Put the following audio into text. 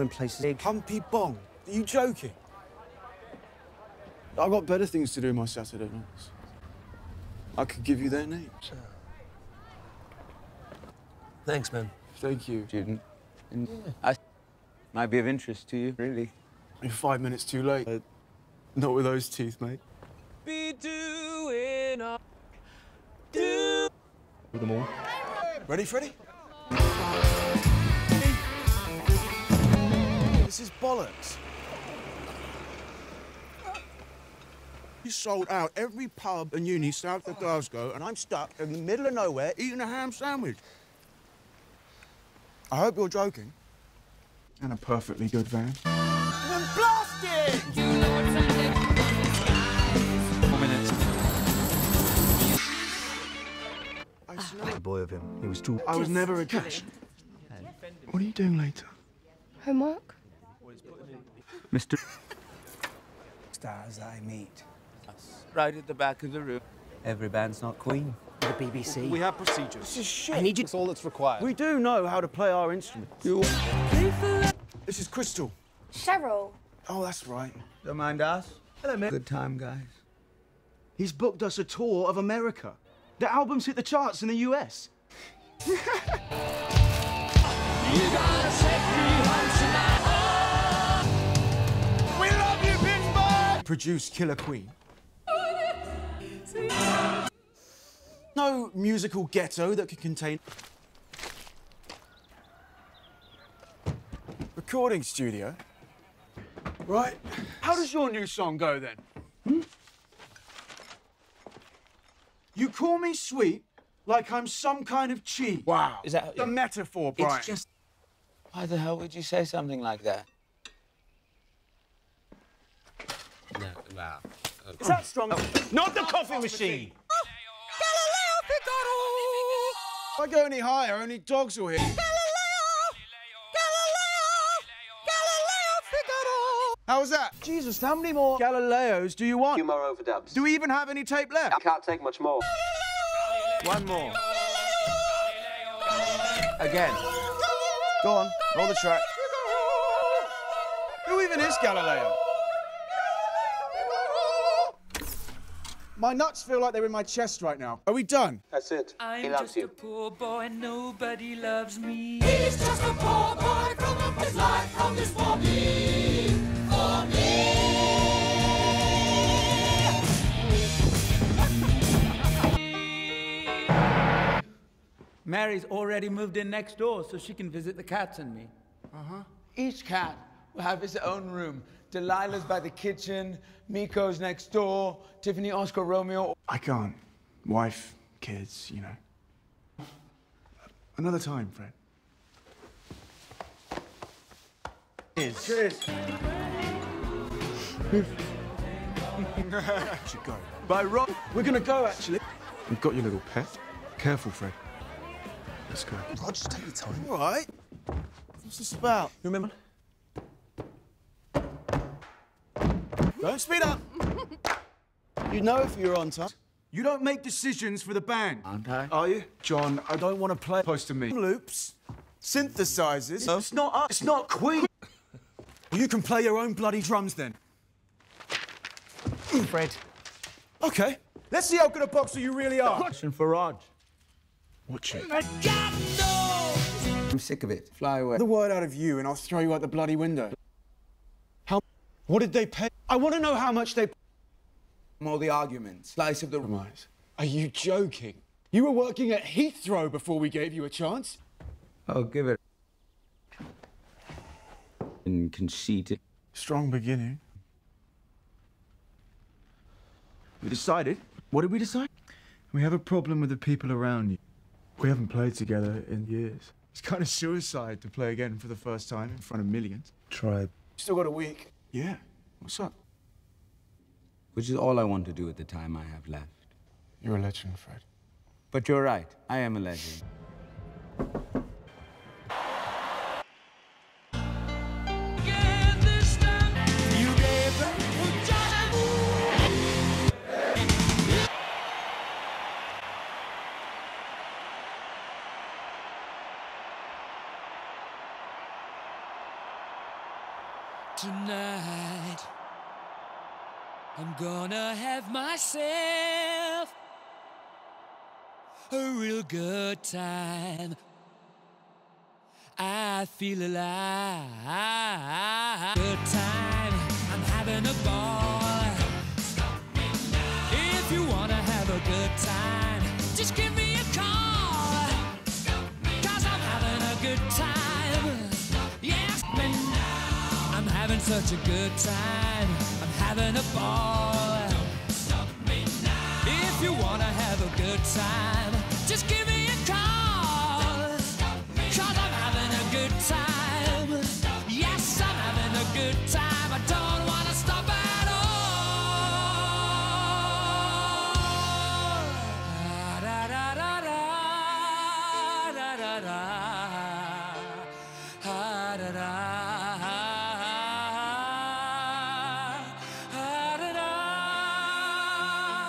in places. Humpy Bong? Are you joking? I've got better things to do my Saturday nights. I could give you their names. Thanks, man. Thank you. Student. And I might be of interest to you, really. You're 5 minutes too late. Not with those teeth, mate. Be doing a do. With them all. Ready, Freddie? This is bollocks. You sold out every pub and uni south of Glasgow, and I'm stuck in the middle of nowhere eating a ham sandwich. I hope you're joking. And a perfectly good van. And blast it! 4 minutes. I smell A boy of him. He was too. I was never a cash. What are you doing later? Homework? Mr. Stars I meet. Right at the back of the room. Every band's not Queen. The BBC. We have procedures. This is shit. I need you. That's all that's required. We do know how to play our instruments. This is Crystal. Cheryl. Oh, that's right. Don't mind us. Hello, mate. Good time, guys. He's booked us a tour of America. The album's hit the charts in the US. We love you, Pittsburgh! Produce Killer Queen. No musical ghetto that could contain... Recording studio. Right. How does your new song go, then? You call me sweet like I'm some kind of cheese. Wow. Is that the metaphor, Brian? It's just... Why the hell would you say something like that? No, wow. Is that strong? Not the coffee machine! If I go any higher, only dogs will hit. How was that? Jesus, how many more Galileos do you want? Few more overdubs. Do we even have any tape left? I can't take much more. One more. Again. Go on, roll the track. Who even is Galileo? My nuts feel like they're in my chest right now. Are we done? That's it. He loves you. Poor boy, nobody loves me. He's just a poor boy from his life from this for me, for me. Mary's already moved in next door so she can visit the cats and me. Each cat will have his own room. Delilah's by the kitchen, Miko's next door, Tiffany, Oscar, Romeo. I can't. Wife, kids, you know. Another time, Fred. Cheers. Should go. Bye, Rob. We're gonna go, actually. You've got your little pet. Careful, Fred. Let's go. Rog, just take your time. All right. What's this about? You remember? Don't speed up. You know if you're on time. You don't make decisions for the band. Aren't I? Are you? John, I don't want to play close to me. Loops, synthesizers. No. It's not us. It's not Queen. You can play your own bloody drums then. Fred. Okay. Let's see how good a boxer you really are. Question for Rog. Watch it. I'm sick of it. Fly away. The word out of you and I'll throw you out the bloody window. What did they pay? I want to know how much they... All the arguments. Slice of the... Are you joking? You were working at Heathrow before we gave you a chance? Oh, give it. And conceited. Strong beginning. We decided. What did we decide? We have a problem with the people around you. We haven't played together in years. It's kind of suicide to play again for the first time in front of millions. Try. Still got a week. Yeah. What's up? Which is all I want to do at the time I have left. You're a legend, Fred. But you're right. I am a legend. Tonight, I'm gonna have myself a real good time. I feel alive. Good time, I'm having a ball. If you wanna have a good time, just give me a call. 'Cause I'm having a good time. Yes, I'm having such a good time. I'm having a ball. If you wanna have a good time, just give me a call. 'Cause I'm having a good time. Yes, I'm having a good time. I don't wanna stop at all. Da da da da da da da da da da.